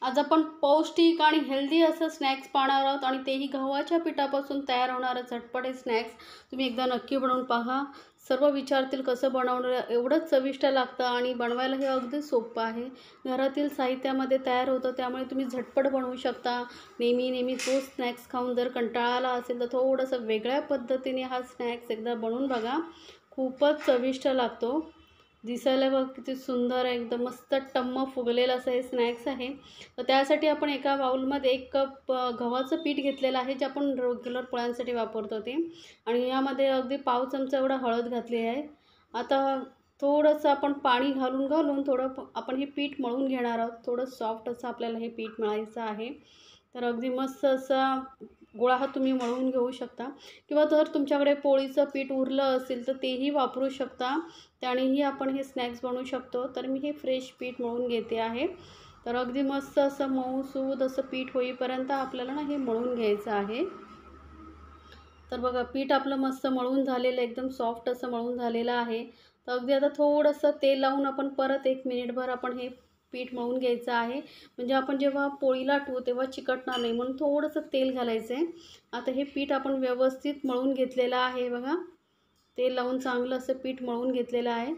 आज आपण पौष्टिक आणि हेल्दी असं स्नॅक्स पाहणार आहोत आणि तेही गव्हाच्या पिठापासून तयार होणारं झटपट हे स्नॅक्स तुम्ही एकदा नक्की बनवून पहा. सर्व विचारतील कसं बनवणं, एवढंच चविष्ट लागतं आणि बनवायला हे अगदी सोपं आहे. घरातील साहित्यामध्ये तयार होतं, त्यामुळे तुम्ही झटपट बनवू शकता. नेहमी तोच स्नॅक्स खाऊन जर कंटाळा आला असेल तर थोडंसं वेगळ्या पद्धतीने हा स्नॅक्स एकदा बनवून बघा. खूपच चविष्ट लागतो. दिसायला बघ किती सुंदर आहे, एकदम मस्त टम्म फुगलेलं असं हे स्नॅक्स आहे. तर त्यासाठी आपण एका बाउलमध्ये 1 कप गव्हाचं पीठ घेतलेलं आहे, जे आपण रेग्युलर पोळ्यांसाठी वापरतो ते. आणि यामध्ये अगदी पाव चमचा एवढा हळद घातली आहे. आता थोडंसं आपण पाणी घालून थोडं आपण हे पीठ मळून घेणार आहोत. थोडं सॉफ्ट असं आपल्याला हे पीठ मळायचं आहे. तर अगदी मस्त असा गोळा हा तुम्ही मळून घेऊ शकता, किंवा जर तुमच्याकडे पोळीचं पीठ उरलं असेल तर तेही वापरू शकता. त्यानेही आपण हे स्नॅक्स बनवू शकतो. तर मी हे फ्रेश पीठ मळून घेते आहे. तर अगदी मस्त असं मऊसूद असं पीठ होईपर्यंत आपल्याला ना हे मळून घ्यायचं आहे. तर बघा पीठ आपलं मस्त मळून झालेलं, एकदम सॉफ्ट असं मळून झालेलं आहे. तर अगदी आता थोडंसं तेल लावून आपण परत 1 मिनिटभर आपण हे पीठ मळून घ्यायचं आहे. म्हणजे आपण जेव्हा पोळी लाटू तेव्हा चिकटणार नाही, म्हणून थोडंसं तेल घालायचं आहे. आता हे पीठ आपण व्यवस्थित मळून घेतलेलं आहे बघा. तेल लावून चांगलं असं पीठ मळून घेतलेलं आहे.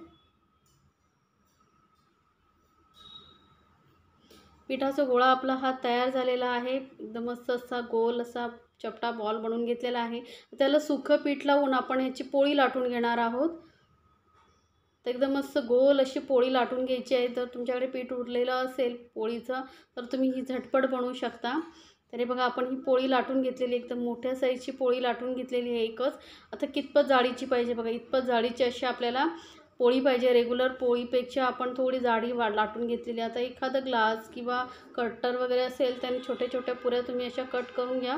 पिठाचा गोळा आपला हा तयार झालेला आहे. एकदम मस्त असा गोल असा चपटा बॉल बनवून घेतलेला आहे. त्याला सुकं पीठ लावून आपण ह्याची पोळी लाटून घेणार आहोत. तर एकदम मस्त गोल अशी पोळी लाटून घ्यायची आहे. जर तुमच्याकडे पीठ उरलेलं असेल पोळीचं तर तुम्ही ही झटपट बनवू शकता. तर हे बघा आपण ही पोळी लाटून घेतलेली, एकदम मोठ्या साईजची पोळी लाटून घेतलेली आहे एकच. आता कितपत जाडीची पाहिजे बघा, इतपत जाडीची अशी आपल्याला पोळी पाहिजे. रेग्युलर पोळीपेक्षा आपण थोडी जाडी लाटून घेतलेली. आता एखादा ग्लास किंवा कटर वगैरे असेल त्याने छोट्या छोट्या पुऱ्या तुम्ही अशा कट करून घ्या.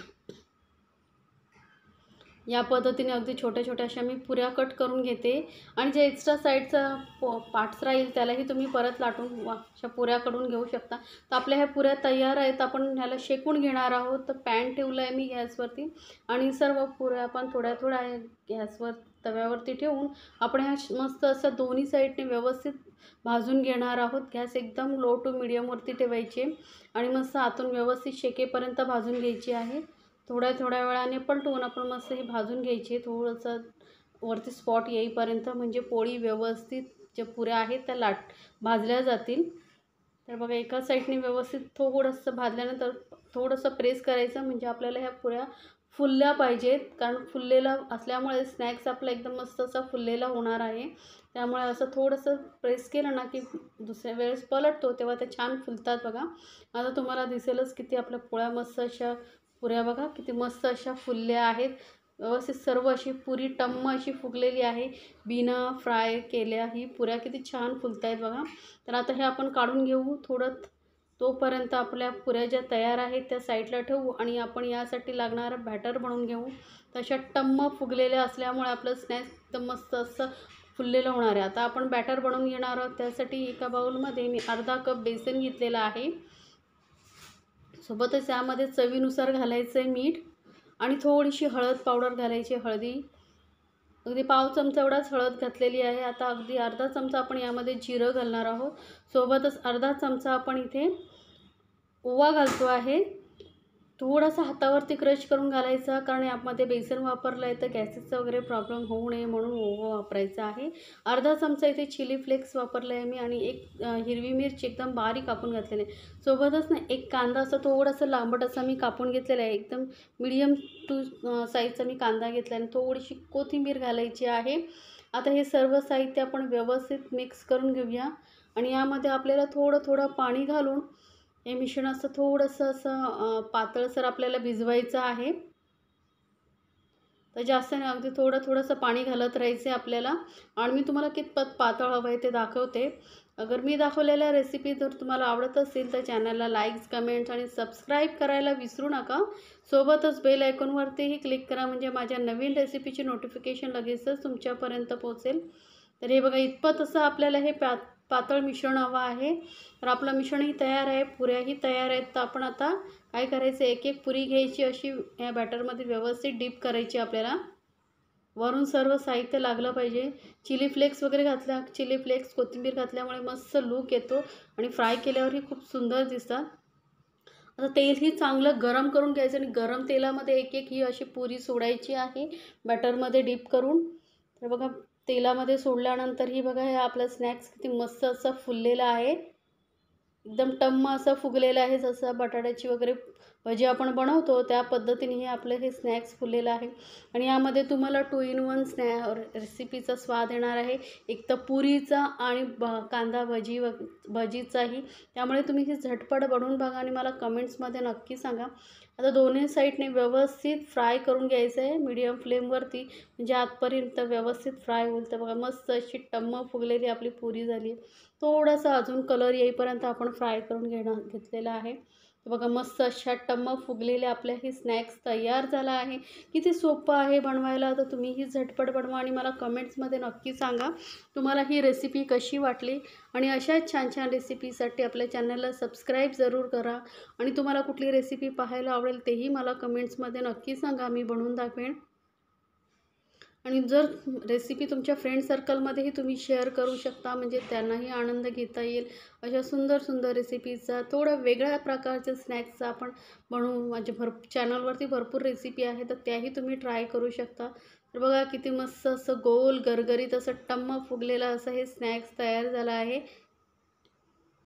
या पद्धतीने अगदी छोट्या-छोट्या अशा मी पुऱ्या कट करून घेते. आणि जे एक्स्ट्रा साईडचा पार्ट्स राहील त्यालाही तुम्ही परत लाटून अशा पुऱ्या करून घेऊ शकता. तर आपल्या ह्या पुऱ्या तयार आहेत. आपण ह्याला शेकून घेणार आहोत. तर पॅन ठेवलं आहे मी गॅसवरती आणि सर्व पुऱ्या आपण थोड्या-थोड्या गॅसवर तव्यावरती ठेवून आपण ह्या मस्त असं दोन्ही साईडने व्यवस्थित भाजून घेणार आहोत. गॅस एकदम लो टू मीडियमवरती ठेवायचे आणि मस्त आतून व्यवस्थित शेकेपर्यंत भाजून घ्यायची आहे. थोड्या वेळाने पलटवून आपण मस्त हे भाजून घ्यायचे, थोडंसं वरती स्पॉट येईपर्यंत, म्हणजे पोळी व्यवस्थित ज्या पुऱ्या आहेत त्या भाजल्या जातील. तर बघा एका साईडने व्यवस्थित थोडंसं भाजल्यानंतर थोडंसं प्रेस करायचं, म्हणजे आपल्याला ह्या पुऱ्या फुलल्या पाहिजेत. कारण फुललेला असल्यामुळे स्नॅक्स आपला एकदम मस्त असा फुललेला होणार आहे. त्यामुळे असं थोडंसं प्रेस केलं ना की दुसऱ्या वेळेस पलटतो तेव्हा त्या छान फुलतात बघा. आता तुम्हाला दिसेलच किती आपल्या पोळ्या मस्त अशा पुऱ्या बघा किती मस्त अशा फुलल्या आहेत. व्यवस्थित सर्व अशी पुरी टम्म अशी फुगलेली आहे. बिना फ्राय केल्या ही पुऱ्या किती छान फुलत आहेत बघा. तर आता हे आपण काढून घेऊ थोडं. तोपर्यंत आपल्या पुऱ्या ज्या तयार आहेत त्या साईडला ठेवू आणि आपण यासाठी लागणारं बॅटर बनवून घेऊ. तशा टम्म फुगलेल्या असल्यामुळे आपलं स्नॅक्स एकदम मस्त असं फुललेलं होणार आहे. आता आपण बॅटर बनवून घेणार आहोत. त्यासाठी एका बाउलमध्ये मी अर्धा कप बेसन घेतलेला आहे. सोबतच यामध्ये चवीनुसार घालायचं आहे मीठ आणि थोडीशी हळद पावडर घालायची. हळदी अगदी पाव चमचा एवढाच हळद घातलेली आहे. आता अगदी अर्धा चमचा आपण यामध्ये जिरं घालणार आहोत. सोबतच अर्धा चमचा आपण इथे ओवा घालतो आहे. थोडासा हातावरती क्रश करून घालायचा, कारण यामध्ये बेसन वापरलं आहे तर गॅसेसचा वगैरे प्रॉब्लेम होऊ नये म्हणून ओवा वापरायचा आहे. अर्धा चमचा इथे चिली फ्लेक्स वापरले आहे मी आणि एक हिरवी मिरची एकदम बारीक कापून घातलेली आहे. सोबतच ना एक कांदा असा थोडासा लांबट असा मी कापून घेतलेला आहे. एकदम मीडियम टू साईजचा मी कांदा घेतला आहे आणि थोडीशी कोथिंबीर घालायची आहे. आता हे सर्व साहित्य आपण व्यवस्थित मिक्स करून घेऊया आणि यामध्ये आपल्याला थोडं पाणी घालून हे मिश्रण असं थोडंसं असं पातळसर आपल्याला भिजवायचं आहे. तर जास्त नाही, अगदी थोडंसं पाणी घालत राहायचं आहे आपल्याला. आणि मी तुम्हाला कितपत पातळ हवं आहे ते दाखवते. अगर मी दाखवलेल्या रेसिपी जर तुम्हाला आवडत असेल तर चॅनलला लाईक्स, कमेंट्स आणि सबस्क्राईब करायला विसरू नका. सोबतच बेल आयकॉनवरतीही क्लिक करा, म्हणजे माझ्या नवीन रेसिपीची नोटिफिकेशन लगेचच तुमच्यापर्यंत पोहोचेल. तर हे बघा इतपत असं आपल्याला हे पातळ मिश्रण हवं आहे. तर आपलं मिश्रणही तयार आहे, पुऱ्याही तयार आहेत. तर आपण आता काय करायचं, एक पुरी घ्यायची, अशी या बॅटरमध्ये व्यवस्थित डीप करायची आपल्याला. वरून सर्व साहित्य लागलं पाहिजे. चिली फ्लेक्स वगैरे घातल्या, चिली फ्लेक्स कोथिंबीर घातल्यामुळे मस्त लूक येतो आणि फ्राय केल्यावरही खूप सुंदर दिसतात. आता तेलही चांगलं गरम करून घ्यायचं आणि गरम तेलामध्ये एक एक ही अशी पुरी सोडायची आहे बॅटरमध्ये डीप करून. तर बघा तेलामध्ये सोडल्यानंतर ही बघा हे आपलं स्नॅक्स किती मस्त असं फुललेलं आहे. एकदम टम्म असं फुगलेलं आहे, जसं बटाट्याची वगैरे भजी आपण बनवतो त्या पद्धतीने हे आपलं हे स्नॅक्स फुललेलं आहे. आणि यामध्ये तुम्हाला 2 in 1 रेसिपीचा स्वाद येणार आहे. एक तर पुरीचा आणि कांदा भजीचाही. त्यामुळे तुम्ही ही झटपट बनवून बघा आणि मला कमेंट्समध्ये नक्की सांगा. आता दोन्ही साईडने व्यवस्थित फ्राय करून घ्यायचं आहे मीडियम फ्लेमवरती, म्हणजे आतपर्यंत व्यवस्थित फ्राय होईल. तर बघा मस्त अशी टम्म फुगलेली आपली पुरी झाली. थोडासा अजून कलर येईपर्यंत आपण फ्राय करून घेतलेला आहे. तर बघा मस्त अशा टम्म फुगलेले आपले हे स्नॅक्स तयार झाला आहे. किती सोपं आहे बनवायला. तर तुम्ही ही झटपट बनवा आणि मला कमेंट्समध्ये नक्की सांगा तुम्हाला ही रेसिपी कशी वाटली. आणि अशाच छान छान रेसिपीसाठी आपल्या चॅनलला सबस्क्राईब जरूर करा. आणि तुम्हाला कुठली रेसिपी पाहायला आवडेल तेही मला कमेंट्समध्ये नक्की सांगा, मी बनवून दाखवेन. आणि जर रेसिपी तुमच्या फ्रेंड सर्कलमध्येही तुम्ही शेअर करू शकता, म्हणजे त्यांनाही आनंद घेता येईल. अशा सुंदर सुंदर रेसिपीचा थोडं वेगळ्या प्रकारच्या स्नॅक्सचा आपण बनवू. माझ्या चॅनलवरती भरपूर रेसिपी आहे, तर त्याही तुम्ही ट्राय करू शकता. तर बघा किती मस्त असं गोल गरगरीत असं टम्म फुगलेलं असं हे स्नॅक्स तयार झालं आहे.